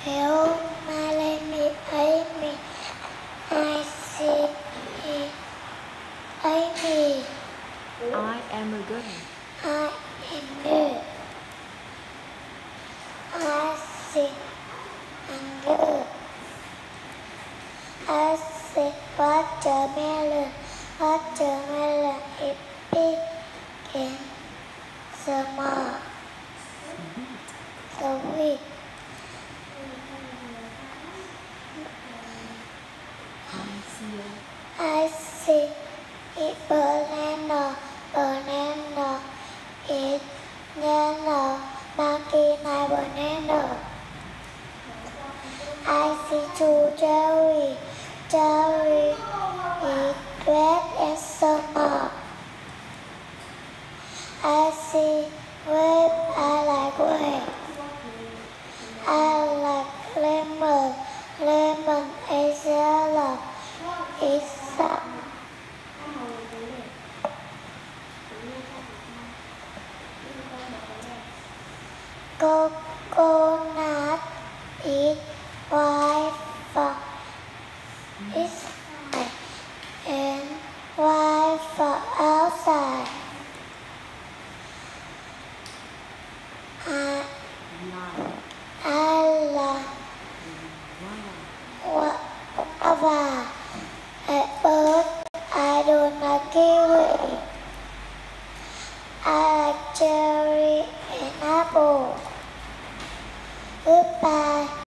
Hello, my name is Amy. I see Amy. I am a girl. I am good. I see girl. I see watermelon. Watermelon is big and small. Sweet. I see it banana. Banana is yellow. Monkey like banana. I see two cherry. Cherry is red and small. I see grape. I like grape. I like lemon. Lemon is yellow. It's soft. Coconut is white for inside and white for outside. I like guava. At bird, I don't like kiwi. I like cherry and apple. Goodbye.